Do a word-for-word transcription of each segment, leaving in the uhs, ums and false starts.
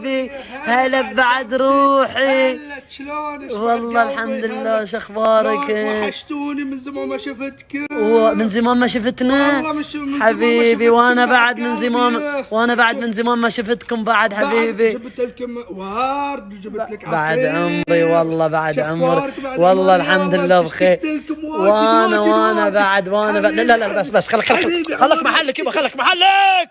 حبيبي، هلا بعد روحي. هلا شلونك؟ والله الحمد لله، شو اخبارك؟ وحشتوني من زمان ما شفتكم. ومن زمان ما شفتنا حبيبي، وانا بعد من زمان وانا بعد من زمان ما شفتكم بعد حبيبي. جبت لكم ورد وجبت لك عصير بعد عمري والله، بعد عمري والله الحمد لله بخير. وانا وانا بعد وانا بعد لا لا لا بس بس خلك خلك خلك محلك يبا، خلك محلك.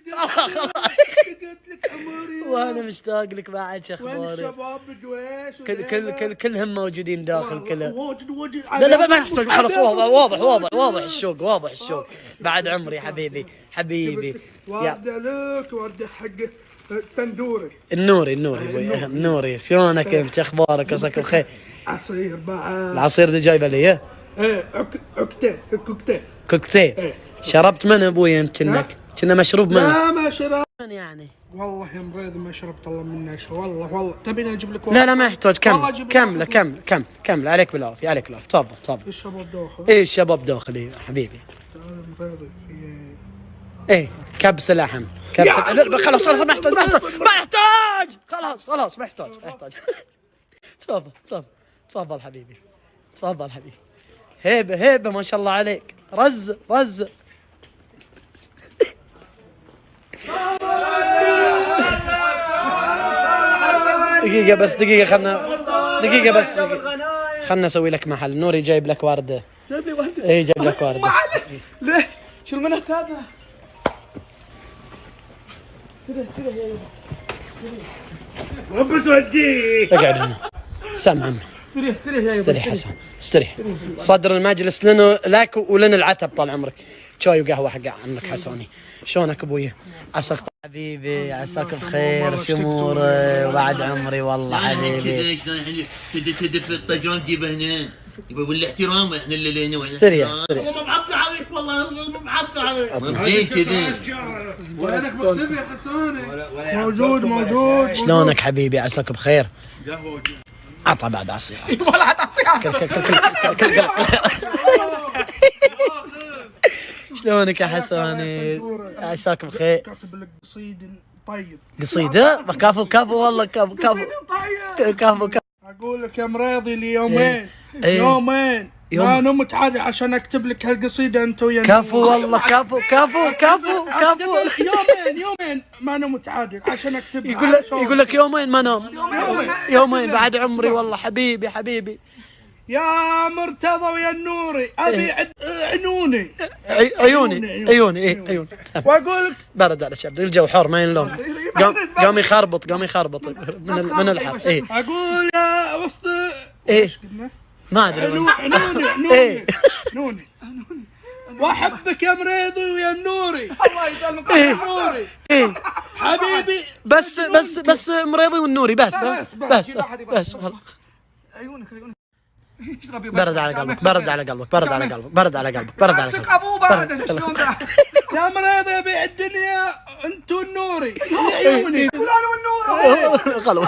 وانا مشتاق لك بعد. شو اخبارك؟ الشباب بدويش كل كل كل كلهم موجودين داخل كلهم. واجد واجد. لا لا ما يحتاج، خلاص واضح واضح واضح واضح الشوق، واضح الشوق. بعد عمري حبيبي حبيبي. ورد لك ورد حق التندوري. النوري النوري النوري. شلونك انت؟ اخبارك؟ عساك بخير. عصير بعد. العصير اللي جايبه لي ايه؟ ايه عكتين كوكتيل. كوكتيل. شربت من ابوي انت؟ كنك كنا مشروب من؟ لا ما شربت يعني. والله يا مريض ما شربت الله منه شيء. والله والله تبيني اجيب لك؟ لا لا ما يحتاج. كم كمله كمله كم كمله. عليك بالعافيه عليك بالعافيه. تفضل تفضل. الشباب داخل. ايه الشباب داخل حبيبي. مريض ايه كبسه لحم كبسه. لا خلاص خلاص ما يحتاج ما يحتاج ما يحتاج. خلاص خلاص ما يحتاج ما يحتاج. تفضل تفضل تفضل حبيبي. تفضل حبيبي. هيبه هيبه ما شاء الله عليك. رز رز. دقيقة بس دقيقة خلنا دقيقة بس دقيقة. خلنا اسوي لك محل. نوري جايب لك وردة. جايب لي وردة؟ اي جايب لك وردة. ليش؟ شو المناسبة؟ استري استري يا يبا. بتوديك. اقعد هنا. سمع عمي. استري استري يا يبا. استري حسن استريح. صدر المجلس لنا لك ولنا العتب طال عمرك. شاي وقهوة حق عمك حسوني. شلونك ابويا؟ عساك حبيبي، عساك بخير. شو امورك؟ بعد عمري والله حبيبي. تدف تدف الطجان جيبه هنا والاحترام احنا اللي لنا. استريح استريح. والله معطي عليك والله معطي عليك. زين كذا. وينك مختفي يا حسوني؟ موجود موجود. شلونك حبيبي؟ عساك بخير. قهوة. عطى بعد عصير. ولا عطى عصير. شلونك يا حسوني؟ عساك بخير. كاتب لك قصيد طيب. قصيدة؟ كفو كفو والله كفو كفو كفو كفو. اقول لك يا مريضي لي يومين إيه. يومين يوم. ما نمت عادي عشان اكتب لك هالقصيده انت ويا. كفو والله كفو كفو كفو كفو. يومين يومين ما نمت عادي عشان اكتبها. يقول لك يقول لك يومين ما نام. يومين. يومين بعد عمري والله حبيبي حبيبي. يا مرتضى ويا النوري ابي عد- عنوني. عيوني عيوني ايه عيوني. واقول لك برد على شاب الجو حر ما ينلوم. قام قام يخربط قام يخربط من ال- من الحر. ايه اقول يا وسط ايه ايش قلنا؟ ما ادري. عنوني عنوني عنوني ايه عنوني واحبك يا مريضي ويا النوري. الله يسلمك يا نوري. ايه حبيبي بس بس بس مريضي والنوري بس ها؟ بس بس خلاص. عيونك عيونك. برد على قلبك برد على قلبك برد على قلبك برد على قلبك برد على قلبك. ابوه بعد شلون ده؟ يا مريض يبيع الدنيا انتو النوري. عيوني فلان والنور. غلط.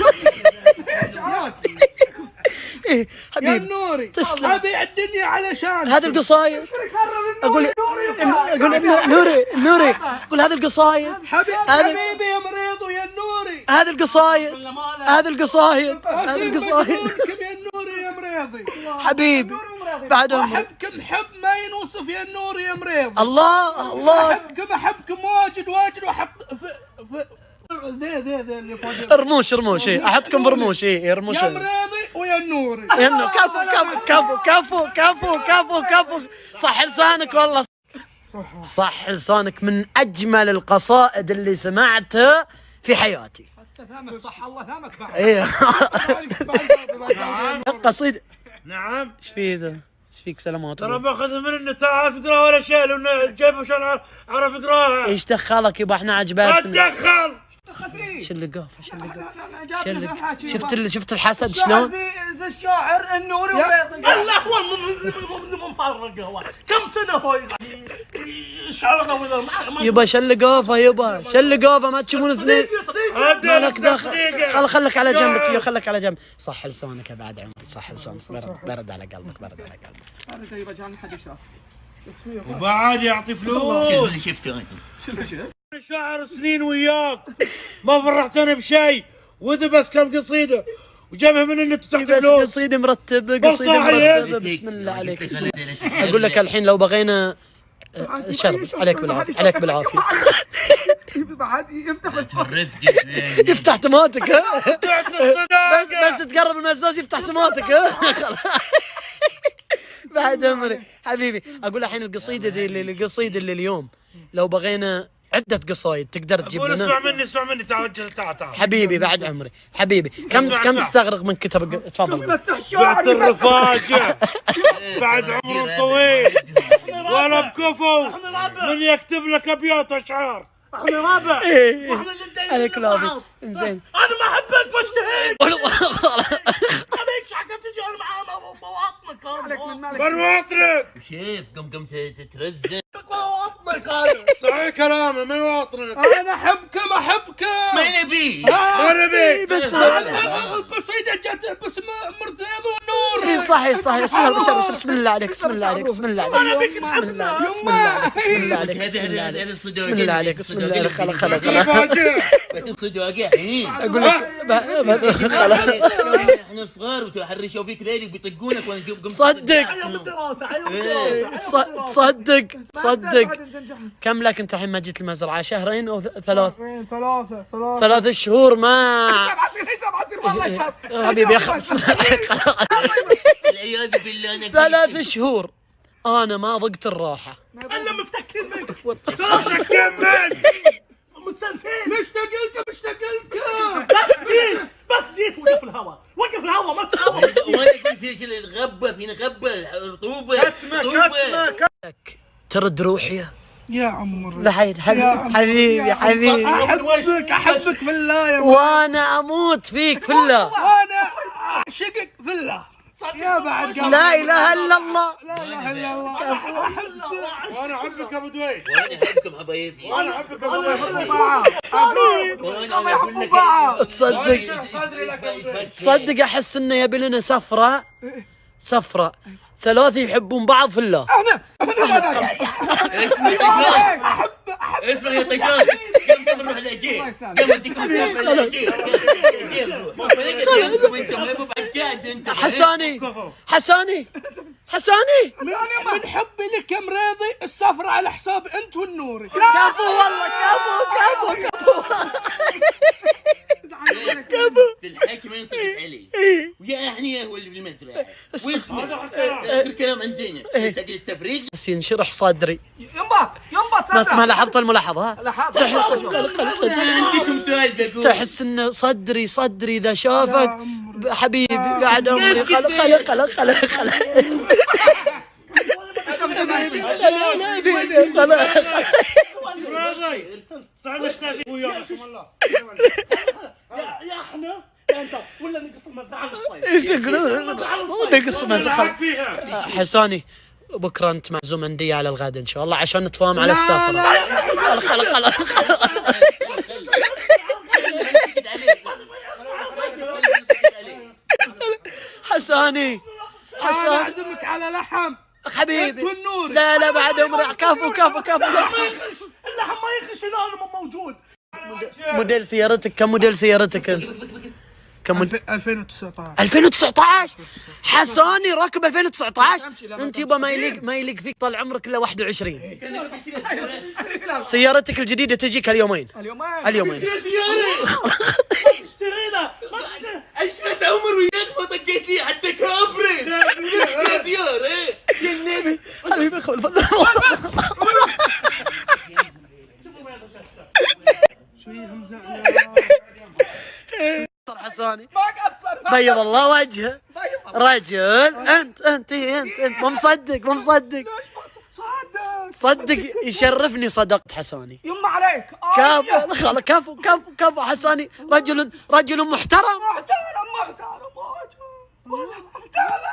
ايه يا حبيبي النوري تسلم. ابيع الدنيا علشان هذه القصايد. اقول اقول نوري نوري اقول هذه القصايد. حبيبي حبيبي يا مريض ويا النوري. هذه القصايد هذه القصايد هذه القصايد. يا النوري يا مريضي حبيبي بعد عمري. احبكم حب ما ينوصف يا النوري يا مريض. الله الله. احبكم احبكم واجد واجد واحط في في ذي ذي ذي اللي فوق. رموش رموش ايه احطكم برموش ايه رموش. يا مريضي ويا النوري. انه كفو كفو كفو كفو كفو كفو. صح لسانك والله. صح لسانك من اجمل القصائد اللي سمعتها في حياتي. حتى ثامك صح الله ثامك بعد. ايه قصيدة. نعم. ايش في ذا؟ ايش فيك سلامات؟ ترى باخذها من انه تعرف تقراها ولا شيء لانه جايبه عشان اعرف اقراها. ايش دخلك يبا احنا ما عجبتنا. تدخل. ايش اللي قافه ايش اللي قافه. اللي شفت اللي شفت الحسد شلون؟ ذا الشاعر النوري وبيض. الله هو مفرق هو كم سنه هو يعني شعره ولا يبا شل قافه يبا شل قافه ما تشوفون اثنين. مالك دخل. خل خلك على جنب فيه خلك على جنب. صح لسانك يا بعد عمري صح لسانك. برد برد على قلبك برد على قلبك. هذا شيء رجعني حد يشاف. وبعد يعطي فلوس. شفته شنو شفت؟ شاعر سنين وياك ما فرحتنا بشيء، وذا بس كم قصيده وجابها من النت تحت بس فلوس. قصيده مرتبه قصيده مرتبه. بسم الله عليك بسم الله. اقول لك الحين لو بغينا شرب عليك بالعافيه عليك بالعافيه. بعد يفتح يفتح تماتك ها. بعت بس الصداقه بس تقرب المزاز يفتح تماتك ها. بعد عمري حبيبي. اقول الحين القصيده دي اللي القصيده اللي اليوم لو بغينا عده قصايد تقدر تجيب قول لنا. اسمع مني اسمع مني تعال تعال تعال حبيبي بعد عمري حبيبي. كم اسمع كم اسمع. تستغرق من كتب؟ تفضل. بعت الرفاجه بعد عمر طويل ولا بكفو من يكتب لك ابيات اشعار. احنا رابع إيه. واحنا جدين عليك العافيه. انزين انا ما احبك بجتهد عليك شحكه تجي انا مع مواطنك عليك من مالك. من واطنك شيف قم قم تترزق مواطنك هذا صحيح كلامه من واطنك. انا احبكم احبكم. ما نبي ما نبي بس القصيده جت باسم مرتضى والنور. إيه صحيح صحيح. بسم الله بسم الله عليك بسم الله عليك بسم الله عليك بسم الله بسم الله عليك بسم الله عليك بسم الله عليك بسم الله عليك بسم الله عليك. خلا خلا خلا الرفاجه صدقاء الحين اقول لك خلا. احنا صغار وتحرشوا فيك ليلي وبيطقونك ونشوف قم صدق ايام الدراسه ايام الدراسه صدق صدق. كم لك انت الحين ما جيت المزرعه؟ شهرين او ثلاث؟ ثلاثة ثلاثة ثلاث شهور ما عصير هشام عصير والله شاب. حبيبي يا اخي بسم الله عليك. والعياذ بالله انا ثلاث شهور انا ما ضقت الراحه. الا مفتكين منك كمل مستنسين مشتاق لك مشتاق لك. بس جيت بس جيت وقف الهواء وقف الهواء ما تهوى. وانا اقول في شيء الغبه فينا غبه رطوبه رطوبه ترد روحي يا عمر الحين حبيبي حبيبي حبيبي. احبك احبك في الله يا وانا اموت فيك في الله. وانا اعشقك في الله يا بعد قلبي. لا اله الا الله. لا اله الا الله. احبك وانا احبك ابو دويد وانا احبكم حبايبي وانا احبك ابو دويد. وانا اقول لك تصدق تصدق احس انه يبي لنا سفره سفره ثلاثه يحبون بعض في الله. اسمع يا طيشان قم قم نروح العجيل قم اديكم مسافه العجيل وانت مو بعجاج انت حساني حساني حساني من حبي لك يا مريضي السفرة على حساب انت والنوري. كفو والله كفو كفو كفو. في الحكي ما ينصف علي ويا احنا هو اللي بالمزرعه واسمع اخر كلام عندنا تقل التفريغ بس ينشرح صدري. ينبط ينبط ما ما لاحظت الملاحظه ها؟ لاحظت. تحس عندكم سؤال بقول تحس ان صدري صدري اذا شافك حبيبي بعد عمري خلق خلق خلق خلق خلق راضي صاحبك سافي وياه ما شاء الله. يا يا احنا يا انت ولا نقص المزرعه للصيف. ايش تقولون؟ نقص معك فيها حساني بكره انت معزوم عندي على الغد ان شاء الله عشان نتفاهم على السفره. خلق خلق خلق حساني انا حساني اعزمك على لحم حبيبي. انت والنوري. لا لا بعد عمري كفو كفو كفو. اللحم ما يخش هنا انا مو موجود. موديل سيارتك كم موديل سيارتك انت؟ كم موديل؟ ألفين وتسعة عشر. ألفين وتسعة عشر حساني راكب ألفين وتسعة عشر. انت يبا ما يليق ما يليق فيك طال عمرك الا واحد وعشرين. سيارتك الجديده تجيك اليومين اليومين اليومين. اشترينا عشرة عمر وياك ما طقيت لي حتى كابري يا سيارة ايه يا النبي حبيبي خل شوي همزة حساني ما قصر بيض الله وجهه رجل. انت انت انت انت مو مصدق مو مصدق صدق يشرفني صدقت حساني. يما عليك. كفو خلاص كفو كفو كفو حساني رجل رجل محترم محترم محترم والله محترم.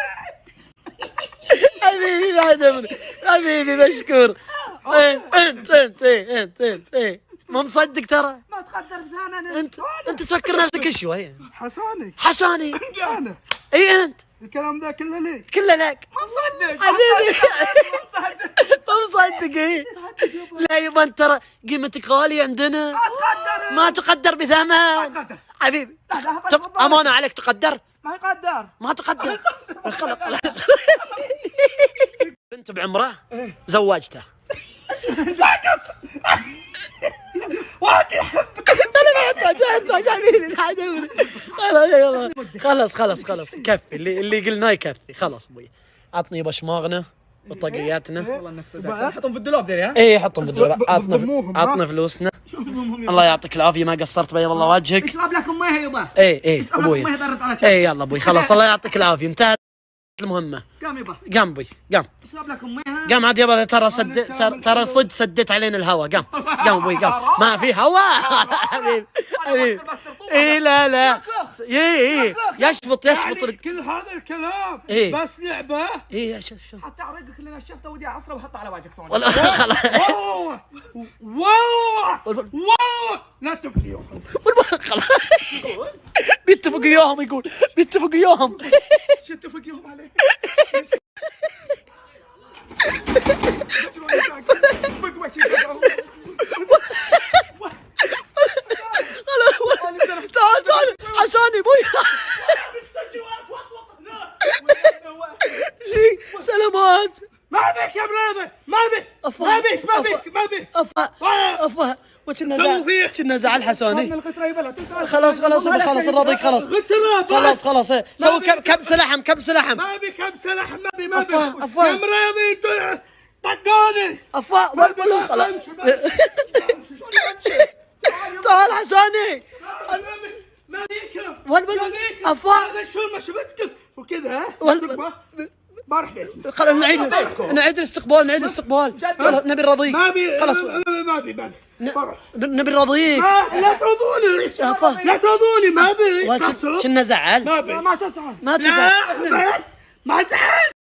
حبيبي بعد عمري حبيبي مشكور. انت انت انت ايه انت انت ايه مو مصدق ترى. ما تقدر بثاني. انت انت تفكر نفسك شوي. حساني حساني انا اي انت الكلام ذا كله لي. كله لك. ما مصدق حبيبي ما مصدق مو مصدق ايه. لا يبا انت ترى قيمتك غالية عندنا. ما تقدر ما تقدر بثمن. تقدر. حبيبي لا لا طب امانة عليك تقدر؟ ما يقدر. ما تقدر. خلق بنت بعمره زوجته. انا ما يحتاج ما يحتاج حبيبي لا حدوري. خلاص يلا خلاص خلاص خلاص كفي اللي اللي قلناه يكفي خلاص ابوي. عطني بشماغنا وطاقياتنا. والله انك صدق. حطهم في الدولاب ديري ها. ايه حطهم بالدولاب. عطنا ضموهم، عطنا فلوسنا. الله يعطيك العافيه ما قصرت بيض الله وجهك. اشرب لكم ميه يبا. ايه ايه اشرب ابوي. لكم ميه درت على شاي. ايه يلا ابوي خلاص الله يعطيك العافيه انتهت المهمه. قام يبا. قام ابوي قام اشرب لكم ميه. قام عاد يابا ترى سد ترى صد سدت علينا الهواء. قام قام ابوي قام ما في هواء حبيبي حبيبي. اي لا لا اي اي يشفط يشفط. يعني كل هذا الكلام إيه. بس لعبه. اي شوف شوف حتى اعرقك اللي نشفته ودي اعصره واحطه على وجهك ثاني. والله خلاص والله والله والله لا تفكيهم. خلاص بيتفق وياهم يقول بيتفق وياهم. شو اتفق يوم عليه؟ تعال تعال عشاني ابوي. سلامات. ما بك يا بريضه ما بك ما بك ما بك ما بك. افا افا وكنا سووا فيه. كنا زعل حساني. القطره يبا لا تنسى. خلاص خلاص خلاص راضيك خلاص خلاص خلاص سوي كبس لحم كبس لحم. ما بك كبسه لحم ما بي ما بك أفا، أفا. يا مريضي طلع طقوني. افا والبلو خلاص. تعال حساني. ما بيكم والبلو ما بيكم. افا هذا شو ما شفتكم وكذا ها. والبلو ما راح بيت. خلاص نعيد نعيد الاستقبال نعيد الاستقبال. خلاص نبي نرضيك. ما بي خلاص ما بي ما بي ما بي فرح. نبي نرضيك. ما لا ترضوني أفا. لا ترضوني ما بي. كنا زعل ما تزعل. ما تزعل. لا ما تزعل